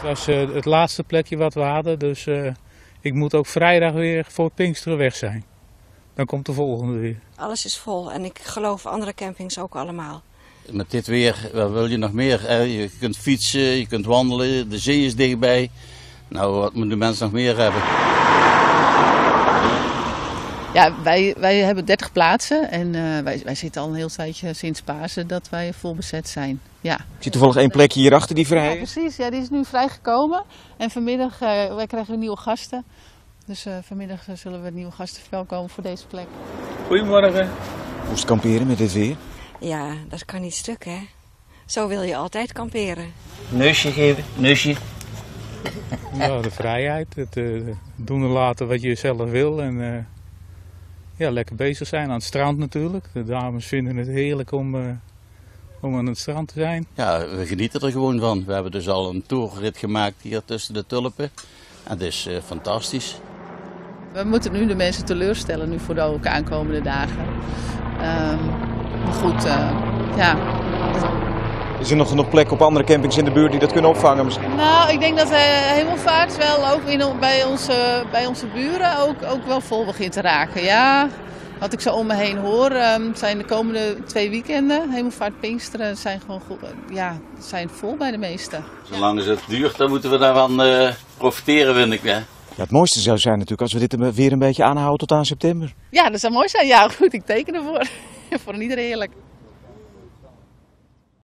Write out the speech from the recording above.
Het was het laatste plekje wat we hadden, dus ik moet ook vrijdag weer voor Pinksteren weg zijn. Dan komt de volgende weer. Alles is vol en ik geloof andere campings ook allemaal. Met dit weer, wat wil je nog meer? Je kunt fietsen, je kunt wandelen, de zee is dichtbij. Nou, wat moeten de mensen nog meer hebben? Ja, wij hebben 30 plaatsen en wij zitten al een heel tijdje sinds Pasen dat wij vol bezet zijn. Ja. Ik zie toevallig één plekje hierachter die vrij is. Ja, precies. Ja, die is nu vrijgekomen. En vanmiddag, wij krijgen weer nieuwe gasten. Dus vanmiddag zullen we nieuwe gasten verwelkomen voor deze plek. Goedemorgen. Hoe is het kamperen met dit weer? Ja, dat kan niet stuk, hè. Zo wil je altijd kamperen. Neusje geven, neusje. Ja, de vrijheid, het doen en laten wat je zelf wil en ja, lekker bezig zijn aan het strand natuurlijk. De dames vinden het heerlijk om aan het strand te zijn. Ja, we genieten er gewoon van. We hebben dus al een toerrit gemaakt hier tussen de tulpen. En het is fantastisch. We moeten nu de mensen teleurstellen nu voor de aankomende dagen. Maar goed, ja. Is er nog genoeg plek op andere campings in de buurt die dat kunnen opvangen misschien? Nou, ik denk dat Hemelvaart wel ook bij onze buren ook wel vol begint te raken. Ja, wat ik zo om me heen hoor, zijn de komende 2 weekenden, Hemelvaart, Pinksteren, zijn gewoon goed, ja, zijn vol bij de meesten. Zolang het duurt, dan moeten we daarvan profiteren, vind ik. Hè? Ja, het mooiste zou zijn natuurlijk als we dit weer een beetje aanhouden tot aan september. Ja, dat zou mooi zijn. Ja, goed, ik teken ervoor. Voor een ieder heerlijk.